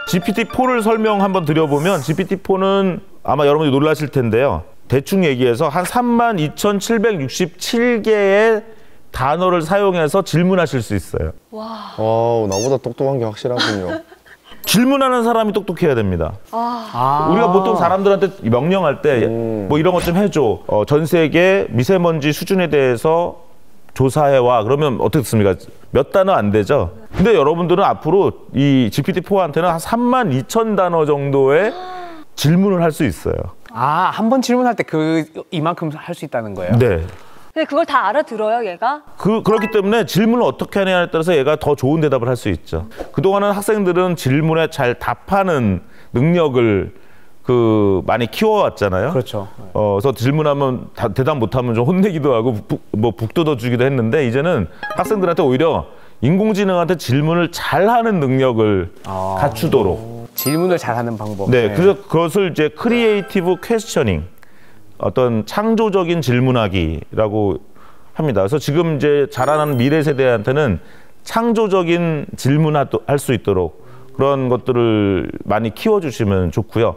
GPT-4를 설명 한번 드려보면 GPT-4는 아마 여러분들이 놀라실 텐데요. 대충 얘기해서 한 32,767개의 단어를 사용해서 질문하실 수 있어요. 와. 나보다 똑똑한 게 확실하군요. 질문하는 사람이 똑똑해야 됩니다. 우리가 보통 사람들한테 명령할 때 뭐 이런 것 좀 해줘. 전 세계 미세먼지 수준에 대해서 조사해와. 그러면 어떻습니까? 몇 단어 안 되죠? 근데 여러분들은 앞으로 이 GPT-4한테는 한 32,000단어 정도의 질문을 할 수 있어요. 한 번 질문할 때 이만큼 할 수 있다는 거예요? 네. 근데 그걸 다 알아들어요, 얘가? 그렇기 때문에 질문을 어떻게 하냐에 따라서 얘가 더 좋은 대답을 할 수 있죠. 그동안은 학생들은 질문에 잘 답하는 능력을 많이 키워왔잖아요. 그렇죠. 그래서 질문하면 대답 못하면 좀 혼내기도 하고 북 뜯어주기도 했는데 이제는 학생들한테 오히려 인공지능한테 질문을 잘하는 능력을 갖추도록. 질문을 잘하는 방법. 네, 그래서 그것을 이제 크리에이티브 퀘스처닝, 어떤 창조적인 질문하기라고 합니다. 그래서 지금 이제 자라나는 미래 세대한테는 창조적인 질문할 수 있도록 그런 것들을 많이 키워주시면 좋고요.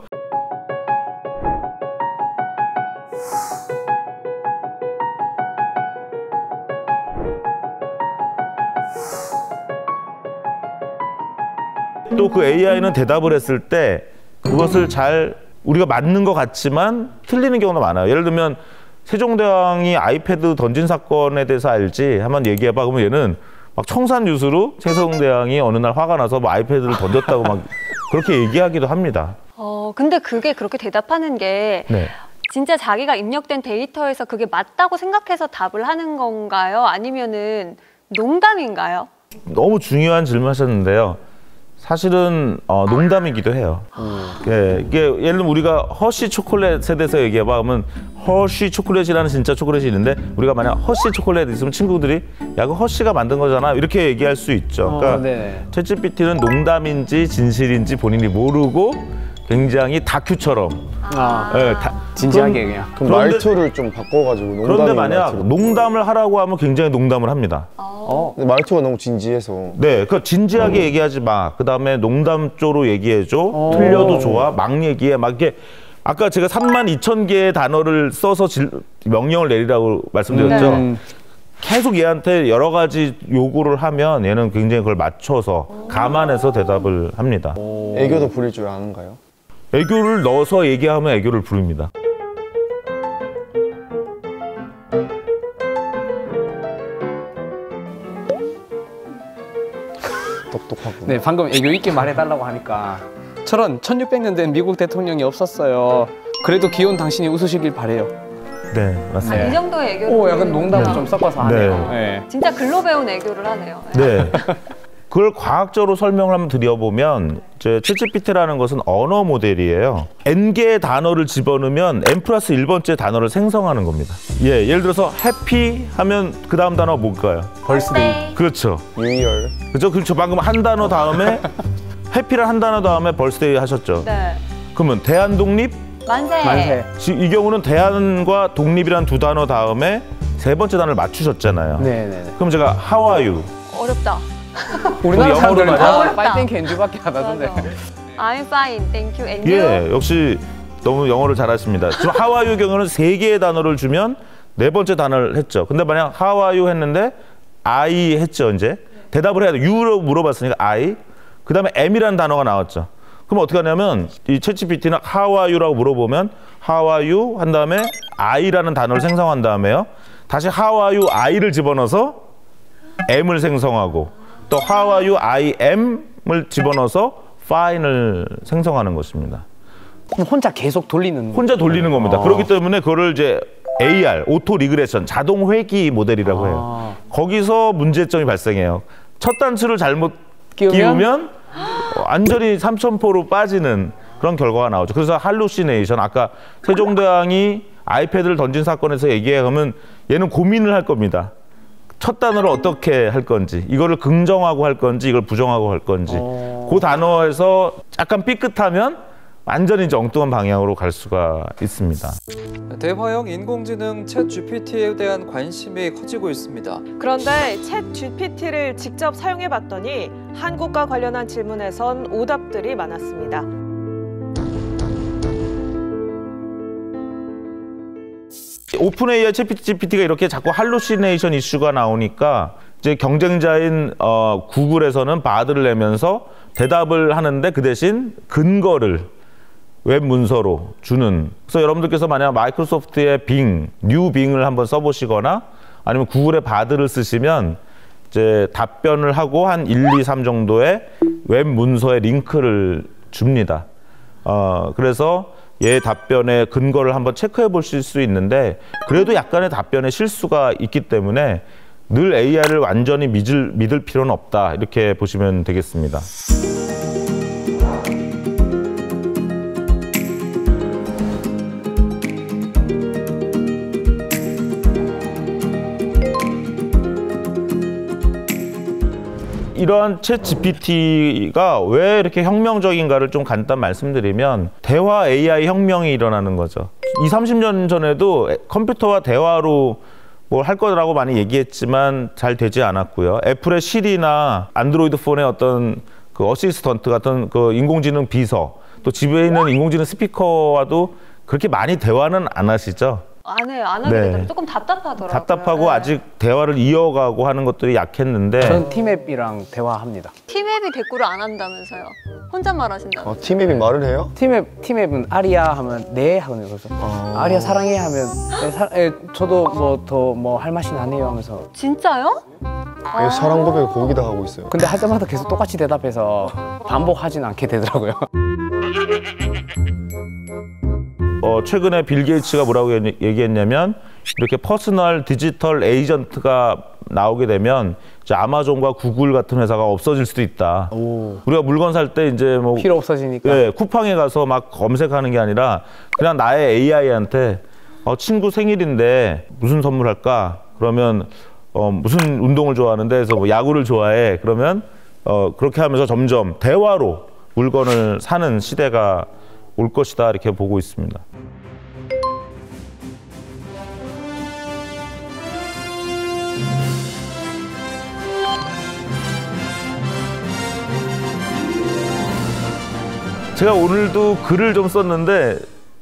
또 그 AI는 대답을 했을 때 그것을 잘 우리가 맞는 것 같지만 틀리는 경우가 많아요. 예를 들면 세종대왕이 아이패드 던진 사건에 대해서 알지? 한번 얘기해봐. 그러면 얘는 막 청산유수로 세종대왕이 어느 날 화가 나서 뭐 아이패드를 던졌다고 막 그렇게 얘기하기도 합니다. 근데 그게 그렇게 대답하는 게 네. 진짜 자기가 입력된 데이터에서 그게 맞다고 생각해서 답을 하는 건가요? 아니면은 농담인가요? 너무 중요한 질문하셨는데요. 사실은 농담이기도 해요. 이게 예를 들면 우리가 허쉬 초콜릿에 대해서 얘기해봐. 그러면 허쉬 초콜릿이라는 진짜 초콜릿이 있는데 우리가 만약 허쉬 초콜릿 있으면 친구들이 야, 그 허쉬가 만든 거잖아. 이렇게 얘기할 수 있죠. 그러니까 챗GPT는 농담인지 진실인지 본인이 모르고 굉장히 다큐처럼 진지하게 그냥. 그럼 말투를 좀 바꿔가지고 그런데 만약 농담을 하라고 하면 굉장히 농담을 합니다. 근데 말투가 너무 진지해서. 네, 그 진지하게 얘기하지 마. 그 다음에 농담 쪽으로 얘기해줘. 틀려도 좋아. 막 얘기해. 막 이렇게 아까 제가 32,000개의 단어를 써서 명령을 내리라고 말씀드렸죠. 계속 얘한테 여러 가지 요구를 하면 얘는 굉장히 그걸 맞춰서 감안해서 대답을 합니다. 애교도 부릴 줄 아는가요? 애교를 넣어서 얘기하면 애교를 부릅니다. 똑똑하고. 네, 방금 애교 있게 말해달라고 하니까 저런 1600년 된 미국 대통령이 없었어요. 그래도 귀여운 당신이 웃으시길 바래요. 네, 맞습니다. 이 정도의 애교를 약간 농담을 좀 섞어서 하네요. 네. 진짜 글로 배운 애교를 하네요. 네. 그걸 과학적으로 설명을 한번 드려보면 이제 챗GPT라는 것은 언어 모델이에요. N개의 단어를 집어넣으면 N+1번째 단어를 생성하는 겁니다. 예를 들어서 해피 하면 그 다음 단어 뭘까요? 벌스데이. 그렇죠. 뉴이얼. 그렇죠. 방금 한 단어 다음에 해피란 한 단어 다음에 벌스데이 하셨죠. 네. 그러면 대한독립? 만세. 이 경우는 대한과 독립이란 두 단어 다음에 세 번째 단어를 맞추셨잖아요. 네네. 그럼 제가 How are you? 어렵다. 우리나라 사람들은 어렵다. 파이팅 캔주밖에 안 하던데. I'm fine, thank you, and you? 예, 역시 너무 영어를 잘하십니다. 지금 How are you 경우는 세 개의 단어를 주면 네 번째 단어를 했죠. 근데 만약 How are you 했는데 I 했죠, 이제. 대답을 해야 돼. You로 물어봤으니까 I. 그 다음에 M이라는 단어가 나왔죠. 그럼 어떻게 하냐면 이 챗GPT는 How are you라고 물어보면 How are you 한 다음에 I라는 단어를 생성한 다음에요. 다시 How are you I를 집어넣어서 M을 생성하고 또 How are you I am을 집어넣어서 fine을 생성하는 것입니다. 그럼 혼자 계속 돌리는. 혼자 돌리는 겁니다. 그렇기 때문에 그거를 이제 AR, 오토 리그레션, 자동 회귀 모델이라고 해요. 거기서 문제점이 발생해요. 첫 단추를 잘못 끼우면 완전히 삼천포로 빠지는 그런 결과가 나오죠. 그래서 할루시네이션, 아까 세종대왕이 아이패드를 던진 사건에서 얘기하면 얘는 고민을 할 겁니다. 첫 단어를 어떻게 할 건지, 이거를 긍정하고 할 건지, 이걸 부정하고 할 건지. 그 단어에서 약간 삐끗하면 완전히 이제 엉뚱한 방향으로 갈 수가 있습니다. 대화형 인공지능 챗 GPT에 대한 관심이 커지고 있습니다. 그런데 챗 GPT를 직접 사용해봤더니 한국과 관련한 질문에선 오답들이 많았습니다. 오픈 AI 챗GPT가 이렇게 자꾸 할루시네이션 이슈가 나오니까 이제 경쟁자인 구글에서는 바드를 내면서 대답을 하는데 그 대신 근거를 웹 문서로 주는. 그래서 여러분들께서 만약 마이크로소프트의 뉴 빙을 한번 써보시거나 아니면 구글의 바드를 쓰시면 이제 답변을 하고 한 1, 2, 3 정도의 웹 문서의 링크를 줍니다. 그래서 얘 답변의 근거를 한번 체크해 보실 수 있는데 그래도 약간의 답변에 실수가 있기 때문에 늘 AI를 완전히 믿을 필요는 없다. 이렇게 보시면 되겠습니다. 이러한 챗 GPT가 왜 이렇게 혁명적인가를 좀 간단 말씀드리면 대화 AI 혁명이 일어나는 거죠. 20, 30년 전에도 컴퓨터와 대화로 뭘 할 거라고 많이 얘기했지만 잘 되지 않았고요. 애플의 시리나 안드로이드 폰의 어떤 그 어시스턴트 같은 그 인공지능 비서, 또 집에 있는 인공지능 스피커와도 그렇게 많이 대화는 안 하시죠? 안 해요. 안 하게 네. 되더라고요. 조금 답답하더라고요. 답답하고 네. 아직 대화를 이어가고 하는 것들이 약했는데 저는 팀앱이랑 대화합니다. 팀앱이 대꾸를 안 한다면서요. 혼잣말 하신다면서요. 팀앱이 말을 해요? 팀앱은 아리아 하면 네 하거든요. 그래서 아리아 사랑해 하면 저도 뭐 더 뭐 할 맛이 나네요 하면서. 진짜요? 왜 사랑 고백을 거기다 하고 있어요? 근데 할 때마다 계속 똑같이 대답해서 반복하진 않게 되더라고요. 최근에 빌 게이츠가 뭐라고 얘기했냐면 이렇게 퍼스널 디지털 에이전트가 나오게 되면 이제 아마존과 구글 같은 회사가 없어질 수도 있다. 우리가 물건 살 때 이제 뭐 필요 없어지니까. 네, 쿠팡에 가서 막 검색하는 게 아니라 그냥 나의 AI한테 친구 생일인데 무슨 선물할까? 그러면 무슨 운동을 좋아하는데 그래서 뭐 야구를 좋아해. 그러면 그렇게 하면서 점점 대화로 물건을 사는 시대가 올 것이다 이렇게 보고 있습니다. 제가 오늘도 글을 좀 썼는데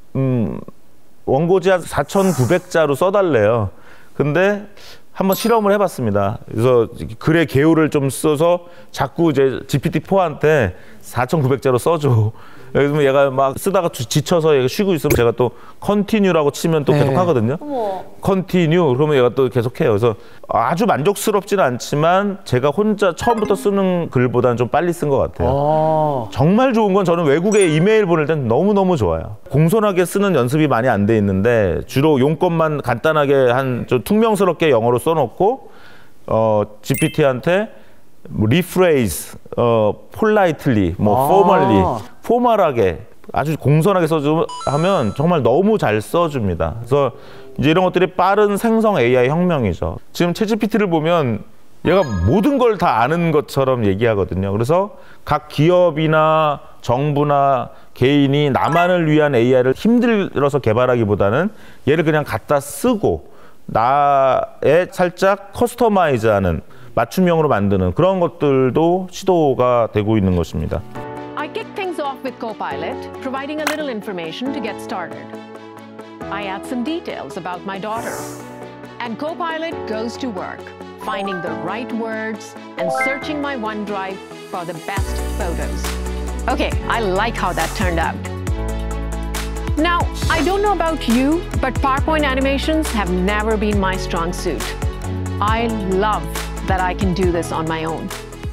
원고지 한 4,900자로 써달래요. 근데 한번 실험을 해봤습니다. 그래서 글의 개요를 좀 써서 자꾸 이제 GPT-4한테 4,900자로 써줘. 그러면 얘가 막 쓰다가 지쳐서 얘가 쉬고 있으면 제가 또 컨티뉴라고 치면 또 계속 하거든요. 어머. 컨티뉴 그러면 얘가 또 계속 해요. 그래서 아주 만족스럽지는 않지만 제가 혼자 처음부터 쓰는 글보다는 좀 빨리 쓴 것 같아요. 정말 좋은 건 저는 외국에 이메일 보낼 땐 너무너무 좋아요. 공손하게 쓰는 연습이 많이 안 돼 있는데 주로 용건만 간단하게 좀 퉁명스럽게 영어로 써놓고 GPT한테 리프레이즈, 폴라이틀리, 포멀리, 포멀하게 아주 공손하게 하면 정말 너무 잘 써줍니다. 그래서 이제 이런 것들이 빠른 생성 AI 혁명이죠. 지금 챗GPT를 보면 얘가 모든 걸 다 아는 것처럼 얘기하거든요. 그래서 각 기업이나 정부나 개인이 나만을 위한 AI를 힘들어서 개발하기보다는 얘를 그냥 갖다 쓰고 나의 살짝 커스터마이즈하는 맞춤형으로 만드는 그런 것들도 시도가 되고 있는 것입니다. I kick things off with Copilot, providing a little information to get started. I add some details about my daughter. And Copilot goes to work, finding the right words and searching my OneDrive for the best photos. Okay, I like how that turned out. Now, I don't know about you, but PowerPoint animations have never been my strong suit. I love that I can do this on my own.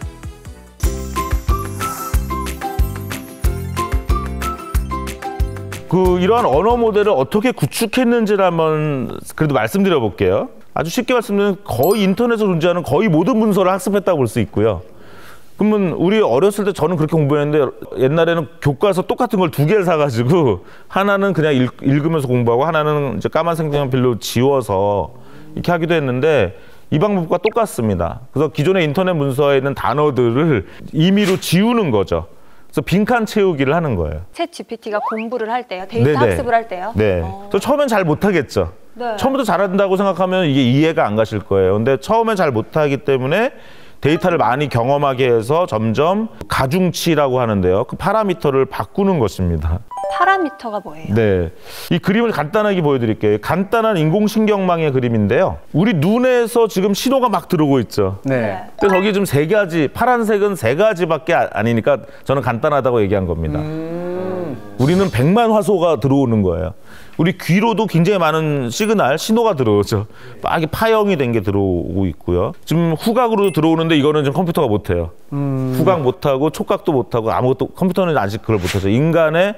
이러한 언어 모델을 어떻게 구축했는지를 한번 그래도 말씀드려 볼게요. 아주 쉽게 말씀드리면 거의 인터넷에 존재하는 거의 모든 문서를 학습했다고 볼 수 있고요. 그러면 우리 어렸을 때 저는 그렇게 공부했는데 옛날에는 교과서 똑같은 걸 2개를 사가지고 하나는 그냥 읽으면서 공부하고 하나는 이제 까만 색연필로 지워서 이렇게 하기도 했는데 이 방법과 똑같습니다. 그래서 기존의 인터넷 문서에 있는 단어들을 임의로 지우는 거죠. 그래서 빈칸 채우기를 하는 거예요. 챗 GPT가 공부를 할 때요? 데이터 네네. 학습을 할 때요? 네. 또 처음엔 잘 못하겠죠. 네. 처음부터 잘한다고 생각하면 이게 이해가 안 가실 거예요. 근데 처음엔 잘 못하기 때문에 데이터를 많이 경험하게 해서 점점 가중치라고 하는데요. 그 파라미터를 바꾸는 것입니다. 파라미터가 뭐예요? 네. 이 그림을 간단하게 보여드릴게요. 간단한 인공신경망의 그림인데요. 우리 눈에서 지금 신호가 막 들어오고 있죠. 네. 근데 저기 지금 3가지, 파란색은 3가지밖에 아니니까 저는 간단하다고 얘기한 겁니다. 우리는 100만 화소가 들어오는 거예요. 우리 귀로도 굉장히 많은 시그널, 신호가 들어오죠. 막 파형이 된 게 들어오고 있고요. 지금 후각으로도 들어오는데 이거는 지금 컴퓨터가 못해요. 후각 못하고 촉각도 못하고 아무것도 컴퓨터는 아직 그걸 못하죠. 인간의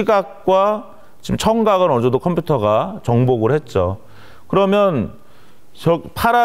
시각과 지금 청각은 어느 정도 컴퓨터가 정복을 했죠. 그러면 저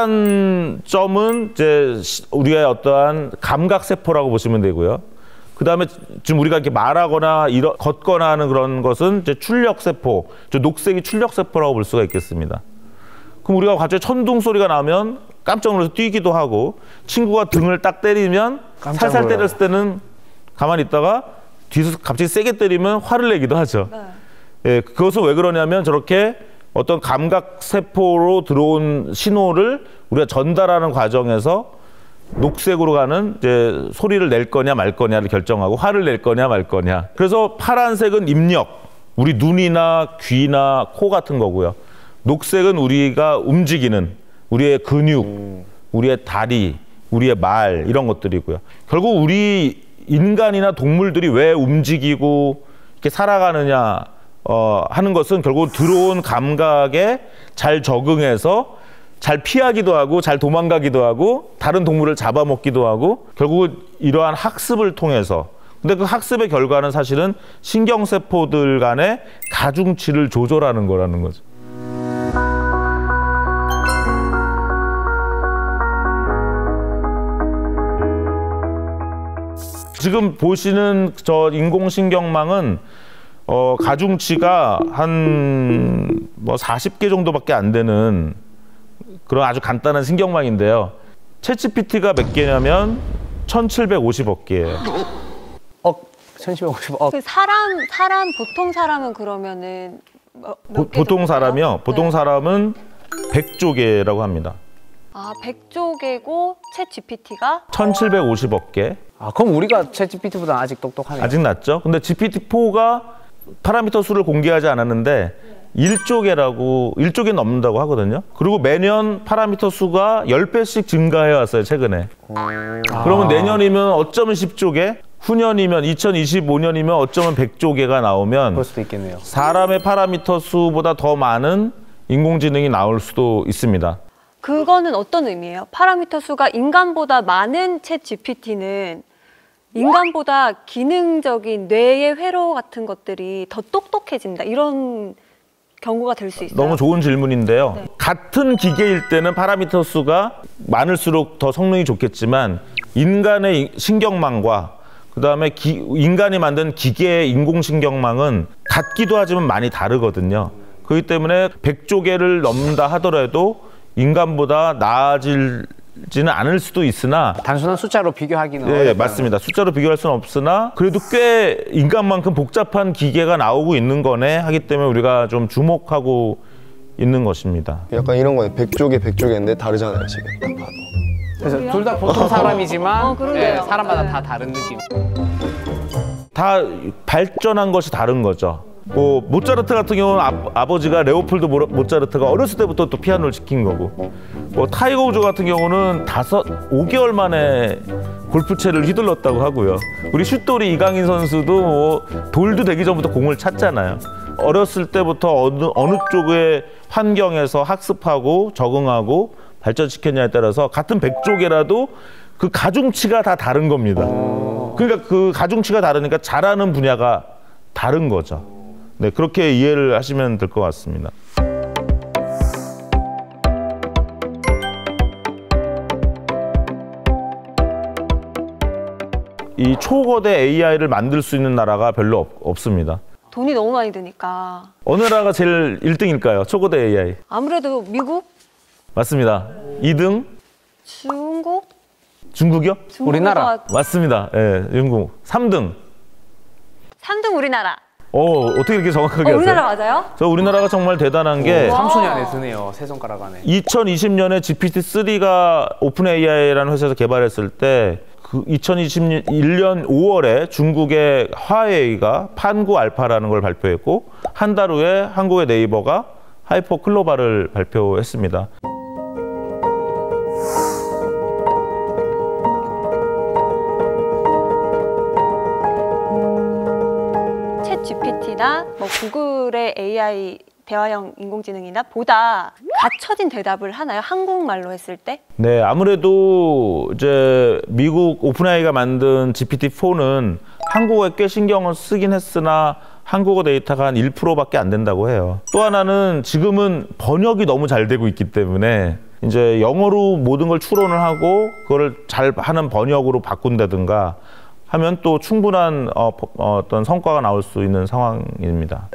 파란 점은 이제 우리의 어떠한 감각 세포라고 보시면 되고요. 그 다음에 지금 우리가 이렇게 말하거나 걷거나 하는 그런 것은 이제 출력 세포, 저 녹색이 출력 세포라고 볼 수가 있겠습니다. 그럼 우리가 갑자기 천둥 소리가 나면 깜짝 놀라서 뛰기도 하고, 친구가 등을 딱 때리면 살살 때렸을 때는 가만히 있다가 뒤에서 갑자기 세게 때리면 화를 내기도 하죠. 예, 그것은 왜 그러냐면 저렇게 어떤 감각 세포로 들어온 신호를 우리가 전달하는 과정에서 녹색으로 가는 이제 소리를 낼 거냐 말 거냐를 결정하고 화를 낼 거냐 말 거냐. 그래서 파란색은 입력, 우리 눈이나 귀나 코 같은 거고요. 녹색은 우리가 움직이는 우리의 근육, 우리의 다리, 우리의 말 이런 것들이고요. 결국 우리 인간이나 동물들이 왜 움직이고 이렇게 살아가느냐 하는 것은 결국 들어온 감각에 잘 적응해서 잘 피하기도 하고 잘 도망가기도 하고 다른 동물을 잡아먹기도 하고 결국 이러한 학습을 통해서, 근데 그 학습의 결과는 사실은 신경세포들 간의 가중치를 조절하는 거라는 거죠. 지금 보시는 저 인공신경망은 가중치가 한 뭐 40개 정도밖에 안 되는 그런 아주 간단한 신경망인데요. 챗GPT가 몇 개냐면 1750억 개예요. 1750억. 그 보통 사람은 그러면은 보통 사람이요. 보통 사람은 100조 개라고 합니다. 아, 100조 개고 챗 GPT가 1750억 개. 아, 그럼 우리가 챗GPT보다 아직 똑똑하네요. 아직 낫죠. 근데 GPT-4가 파라미터 수를 공개하지 않았는데 1조 개 넘는다고 하거든요. 그리고 매년 파라미터 수가 10배씩 증가해 왔어요, 최근에. 그러면 내년이면 어쩌면 10조 개, 후년이면 2025년이면 어쩌면 100조 개가 나오면 그럴 수도 있겠네요. 사람의 파라미터 수보다 더 많은 인공지능이 나올 수도 있습니다. 그거는 어떤 의미예요? 파라미터 수가 인간보다 많은 챗 GPT는 인간보다 기능적인 뇌의 회로 같은 것들이 더 똑똑해진다. 이런 경고가 될 수 있어요. 너무 좋은 질문인데요. 네. 같은 기계일 때는 파라미터 수가 많을수록 더 성능이 좋겠지만 인간의 신경망과 그다음에 인간이 만든 기계의 인공신경망은 같기도 하지만 많이 다르거든요. 그렇기 때문에 100조 개를 넘는다 하더라도 인간보다 나아지지는 않을 수도 있으나 단순한 숫자로 비교하기는 네, 어렵다는. 맞습니다. 숫자로 비교할 수는 없으나 그래도 꽤 인간만큼 복잡한 기계가 나오고 있는 거네 하기 때문에 우리가 좀 주목하고 있는 것입니다. 약간 이런 거예요. 100조개인데 다르잖아요, 지금 딱 봐도. 그래서 둘 다 보통 사람이지만 그러게요. 예, 사람마다 네. 다 다른 느낌. 다 발전한 것이 다른 거죠. 뭐 모차르트 같은 경우는 아버지가 레오폴드 모차르트가 어렸을 때부터 또 피아노를 시킨 거고, 뭐 타이거 우즈 같은 경우는 5개월 만에 골프채를 휘둘렀다고 하고요. 우리 슛돌이 이강인 선수도 뭐 돌도 되기 전부터 공을 찼잖아요. 어렸을 때부터 어느 쪽의 환경에서 학습하고 적응하고 발전시켰냐에 따라서 같은 100조 개라도 그 가중치가 다 다른 겁니다. 그러니까 그 가중치가 다르니까 잘하는 분야가 다른 거죠. 네, 그렇게 이해를 하시면 될 것 같습니다. 이 초거대 AI를 만들 수 있는 나라가 별로 없습니다. 돈이 너무 많이 드니까. 어느 나라가 제일 1등일까요? 초거대 AI. 아무래도 미국? 맞습니다. 2등? 중국? 중국이요? 우리나라. 맞습니다. 예, 중국. 3등? 3등 우리나라. 어떻게 이렇게 정확하게 하세요? 우리나라 맞아요? 저 우리나라가 정말 대단한 게 3순위 안에 드네요. 세 손가락 안에. 2020년에 GPT-3가 오픈 AI라는 회사에서 개발했을 때 그 2021년 5월에 중국의 화웨이가 판구 알파라는 걸 발표했고 한 달 후에 한국의 네이버가 하이퍼 클로바를 발표했습니다. 챗 GPT나 뭐 구글의 AI 대화형 인공지능이나 보다 갖춰진 대답을 하나요? 한국말로 했을 때? 네, 아무래도 이제 미국 오픈 AI가 만든 GPT-4는 한국어에 꽤 신경을 쓰긴 했으나 한국어 데이터가 한 1%밖에 안 된다고 해요. 또 하나는 지금은 번역이 너무 잘 되고 있기 때문에 이제 영어로 모든 걸 추론을 하고 그거를 잘 하는 번역으로 바꾼다든가 하면 또 충분한 어떤 성과가 나올 수 있는 상황입니다.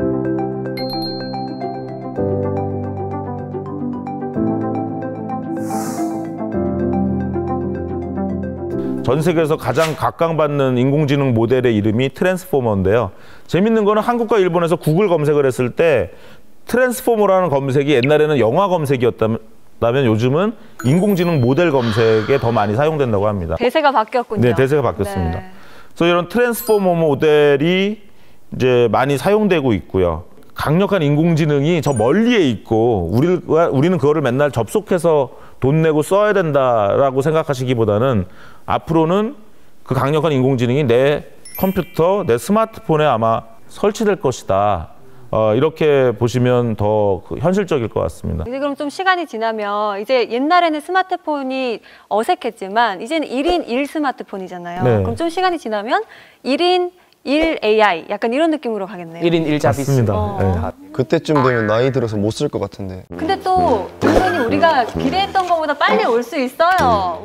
전 세계에서 가장 각광받는 인공지능 모델의 이름이 트랜스포머인데요. 재밌는 거는 한국과 일본에서 구글 검색을 했을 때 트랜스포머라는 검색이 옛날에는 영화 검색이었다면 요즘은 인공지능 모델 검색에 더 많이 사용된다고 합니다. 대세가 바뀌었군요. 네, 대세가 바뀌었습니다. 네. 그래서 이런 트랜스포머 모델이 이제 많이 사용되고 있고요. 강력한 인공지능이 저 멀리에 있고 우리는 그거를 맨날 접속해서 돈 내고 써야 된다라고 생각하시기보다는 앞으로는 그 강력한 인공지능이 내 컴퓨터, 내 스마트폰에 아마 설치될 것이다. 이렇게 보시면 더 현실적일 것 같습니다. 이제 그럼 좀 시간이 지나면 이제 옛날에는 스마트폰이 어색했지만 이제는 1인 1 스마트폰이잖아요. 네. 그럼 좀 시간이 지나면 1인 1 AI 약간 이런 느낌으로 가겠네요. 1인 1자비스. 맞습니다. 네. 그때쯤 되면 나이 들어서 못 쓸 것 같은데. 근데 또 당연히 우리가 기대했던 것보다 빨리 올 수 있어요.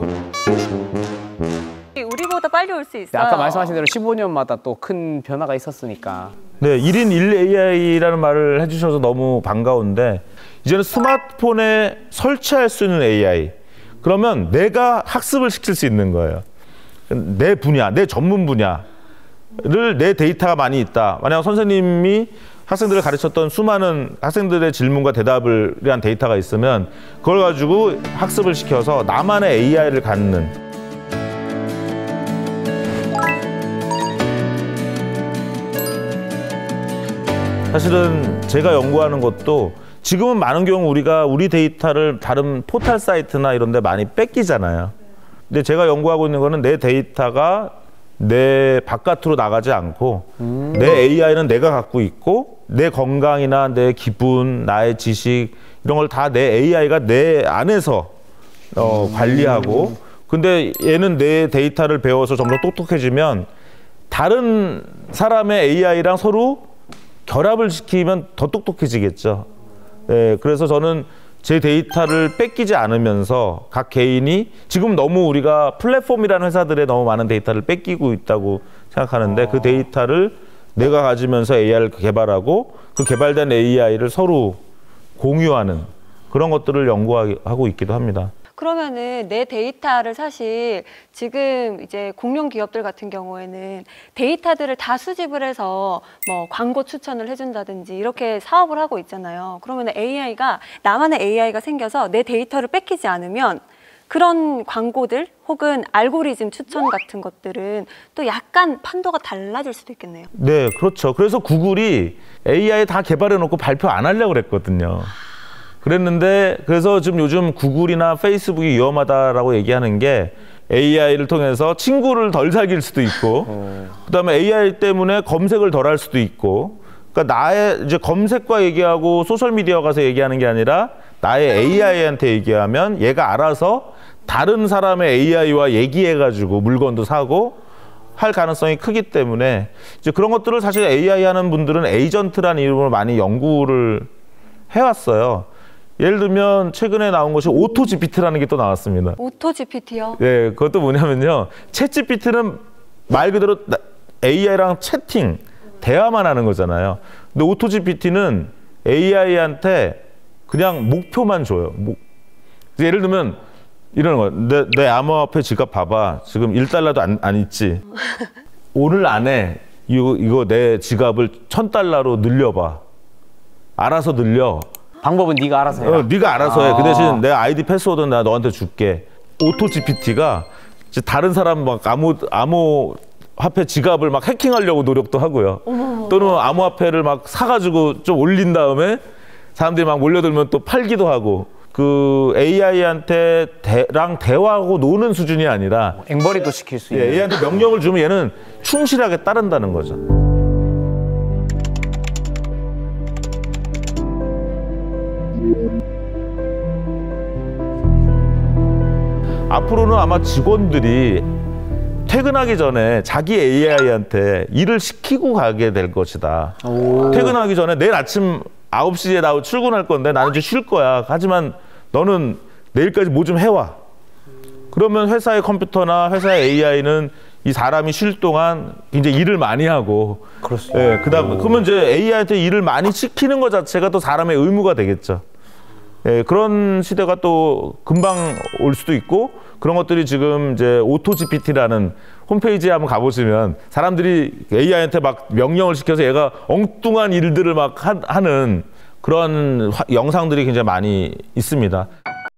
우리보다 빨리 올 수 있어요. 아까 말씀하신 대로 15년마다 또 큰 변화가 있었으니까. 네, 1인 1 AI라는 말을 해주셔서 너무 반가운데 이제는 스마트폰에 설치할 수 있는 AI 그러면 내가 학습을 시킬 수 있는 거예요. 내 분야, 내 전문 분야를 내 데이터가 많이 있다. 만약 선생님이 학생들을 가르쳤던 수많은 학생들의 질문과 대답을 위한 데이터가 있으면 그걸 가지고 학습을 시켜서 나만의 AI를 갖는 사실은 제가 연구하는 것도 지금은 많은 경우 우리가 우리 데이터를 다른 포털 사이트나 이런 데 많이 뺏기잖아요. 근데 제가 연구하고 있는 거는 내 데이터가 내 바깥으로 나가지 않고 내 AI는 내가 갖고 있고 내 건강이나 내 기분, 나의 지식 이런 걸 다 내 AI가 내 안에서 관리하고 근데 얘는 내 데이터를 배워서 점점 똑똑해지면 다른 사람의 AI랑 서로 결합을 시키면 더 똑똑해지겠죠. 네, 그래서 저는 제 데이터를 뺏기지 않으면서 각 개인이 지금 너무 우리가 플랫폼이라는 회사들에 너무 많은 데이터를 뺏기고 있다고 생각하는데 그 데이터를 내가 가지면서 AI를 개발하고 그 개발된 AI를 서로 공유하는 그런 것들을 연구하고 있기도 합니다. 그러면은 내 데이터를 사실 지금 이제 공룡 기업들 같은 경우에는 데이터들을 다 수집을 해서 뭐 광고 추천을 해준다든지 이렇게 사업을 하고 있잖아요. 그러면 AI가 나만의 AI가 생겨서 내 데이터를 뺏기지 않으면 그런 광고들 혹은 알고리즘 추천 같은 것들은 또 약간 판도가 달라질 수도 있겠네요. 네, 그렇죠. 그래서 구글이 AI 다 개발해 놓고 발표 안 하려고 그랬거든요. 그랬는데 그래서 지금 요즘 구글이나 페이스북이 위험하다라고 얘기하는 게 AI를 통해서 친구를 덜 사귈 수도 있고 그다음에 AI 때문에 검색을 덜 할 수도 있고 그러니까 나의 이제 검색과 얘기하고 소셜 미디어 가서 얘기하는 게 아니라 나의 AI한테 얘기하면 얘가 알아서 다른 사람의 AI와 얘기해가지고 물건도 사고 할 가능성이 크기 때문에 이제 그런 것들을 사실 AI 하는 분들은 에이전트라는 이름으로 많이 연구를 해왔어요. 예를 들면 최근에 나온 것이 오토 GPT라는 게 또 나왔습니다. 오토 GPT요? 네, 그것도 뭐냐면요. 챗 GPT는 말 그대로 AI랑 채팅, 대화만 하는 거잖아요. 근데 오토 GPT는 AI한테 그냥 목표만 줘요. 예를 들면 이런 거. 내 암호화폐 지갑 봐봐. 지금 $1도 안 있지. 오늘 안에 이거 내 지갑을 $1,000로 늘려봐. 알아서 늘려. 방법은 네가 알아서 해라. 네가 알아서 해. 그 대신 내 아이디 패스워드는 내가 너한테 줄게. 오토 GPT가 다른 사람 막 암호화폐 지갑을 막 해킹하려고 노력도 하고요. 또는 암호화폐를 막 사가지고 좀 올린 다음에 사람들이 막 몰려들면 또 팔기도 하고. 그 AI한테 대화하고 노는 수준이 아니라 앵벌이도 시킬 수 있는. AI한테 명령을 주면 얘는 충실하게 따른다는 거죠. 앞으로는 아마 직원들이 퇴근하기 전에 자기 AI한테 일을 시키고 가게 될 것이다. 퇴근하기 전에 내일 아침 9시에 나 출근할 건데 나는 이제 쉴 거야. 하지만 너는 내일까지 뭐 좀 해와. 그러면 회사의 컴퓨터나 회사의 AI는 이 사람이 쉴 동안 굉장히 일을 많이 하고, 예, 그러면 이제 AI한테 일을 많이 시키는 것 자체가 또 사람의 의무가 되겠죠. 예, 그런 시대가 또 금방 올 수도 있고, 그런 것들이 지금 이제 오토 GPT라는 홈페이지에 한번 가보시면 사람들이 AI한테 막 명령을 시켜서 얘가 엉뚱한 일들을 막 하는 그런 영상들이 굉장히 많이 있습니다.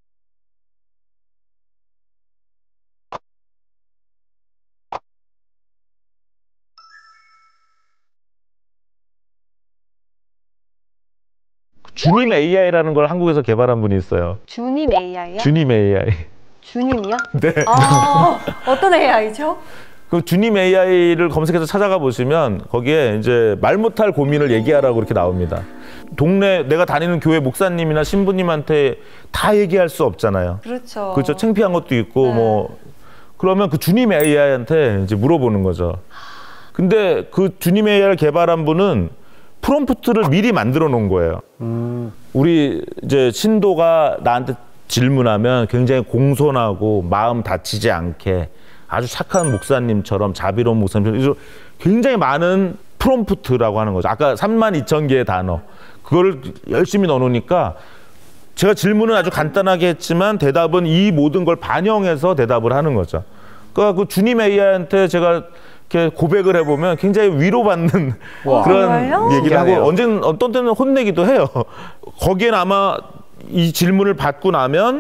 주님 AI라는 걸 한국에서 개발한 분이 있어요. 주님 AI요? 주님 AI. 주님이요? 네. 아, 어떤 AI죠? 그 주님 AI를 검색해서 찾아가 보시면 거기에 이제 말 못할 고민을 얘기하라고 이렇게 나옵니다. 동네 내가 다니는 교회 목사님이나 신부님한테 다 얘기할 수 없잖아요. 그렇죠. 그렇죠. 창피한 것도 있고 네. 뭐 그러면 그 주님 AI한테 이제 물어보는 거죠. 근데 그 주님 AI를 개발한 분은 프롬프트를 미리 만들어 놓은 거예요. 우리 이제 신도가 나한테 질문하면 굉장히 공손하고 마음 다치지 않게 아주 착한 목사님처럼 자비로운 목사님처럼 굉장히 많은 프롬프트라고 하는 거죠. 아까 32,000개의 단어 그걸 열심히 넣어놓으니까 제가 질문은 아주 간단하게 했지만 대답은 이 모든 걸 반영해서 대답을 하는 거죠. 그러니까 그 주님 AI한테 제가 이렇게 고백을 해보면 굉장히 위로받는 그런 정말요? 얘기를 하고 신기하네요. 어떤 때는 혼내기도 해요. 거기엔 아마 이 질문을 받고 나면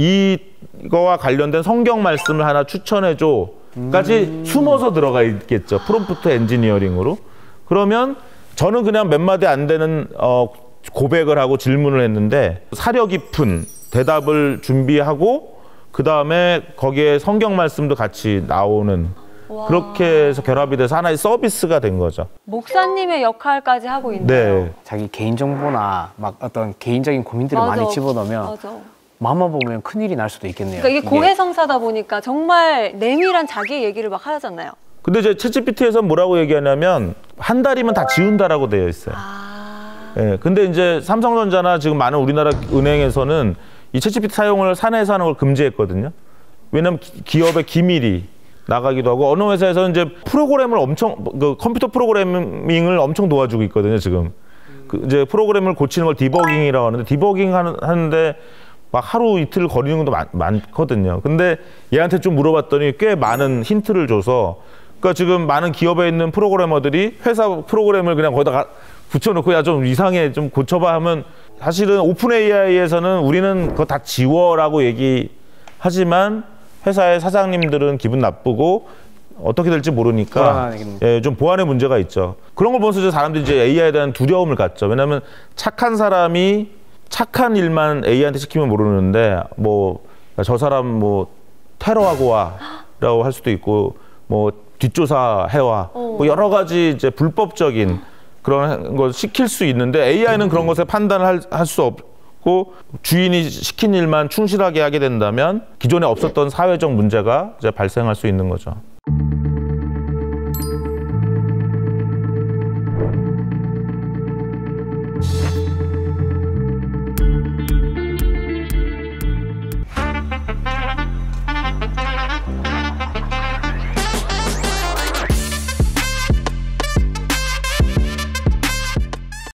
이거와 관련된 성경 말씀을 하나 추천해줘까지 숨어서 들어가 있겠죠. 프롬프트 엔지니어링으로. 그러면 저는 그냥 몇 마디 안 되는 고백을 하고 질문을 했는데 사려 깊은 대답을 준비하고 그 다음에 거기에 성경 말씀도 같이 나오는 와. 그렇게 해서 결합이 돼서 하나의 서비스가 된 거죠. 목사님의 역할까지 하고 있네요. 네. 자기 개인정보나 막 어떤 개인적인 고민들을 맞아. 많이 집어넣으면 맞아. 맘만 보면 큰일이 날 수도 있겠네요. 그러니까 이게 고해성사다 보니까 정말 내밀한 자기 얘기를 막 하잖아요. 근데 이제 챗GPT에서 뭐라고 얘기하냐면 한 달이면 다 지운다라고 되어 있어요. 예, 근데 이제 삼성전자나 지금 많은 우리나라 은행에서는 이 챗GPT 사용을 사내에서 하는 걸 금지했거든요. 왜냐면 기업의 기밀이 나가기도 하고 어느 회사에서는 이제 프로그램을 그 컴퓨터 프로그래밍을 엄청 도와주고 있거든요. 지금 그 이제 프로그램을 고치는 걸 디버깅이라고 하는데 디버깅 하는데 막 하루 이틀 걸리는 것도 많거든요. 근데 얘한테 좀 물어봤더니 꽤 많은 힌트를 줘서 그러니까 지금 많은 기업에 있는 프로그래머들이 회사 프로그램을 그냥 거기다가 붙여놓고 야 좀 이상해 좀 고쳐봐 하면 사실은 오픈 AI에서는 우리는 그거 다 지워라고 얘기하지만 회사의 사장님들은 기분 나쁘고 어떻게 될지 모르니까 예, 좀 보안의 문제가 있죠. 그런 걸 보면서 사람들이 이제 AI에 대한 두려움을 갖죠. 왜냐하면 착한 사람이 착한 일만 AI한테 시키면 모르는데 뭐 저 사람 뭐 테러하고 와라고 할 수도 있고 뭐 뒷조사 해와 뭐 여러 가지 이제 불법적인 그런 걸 시킬 수 있는데 AI는 그런 것에 판단을 할 수 없고 주인이 시킨 일만 충실하게 하게 된다면 기존에 없었던 사회적 문제가 이제 발생할 수 있는 거죠.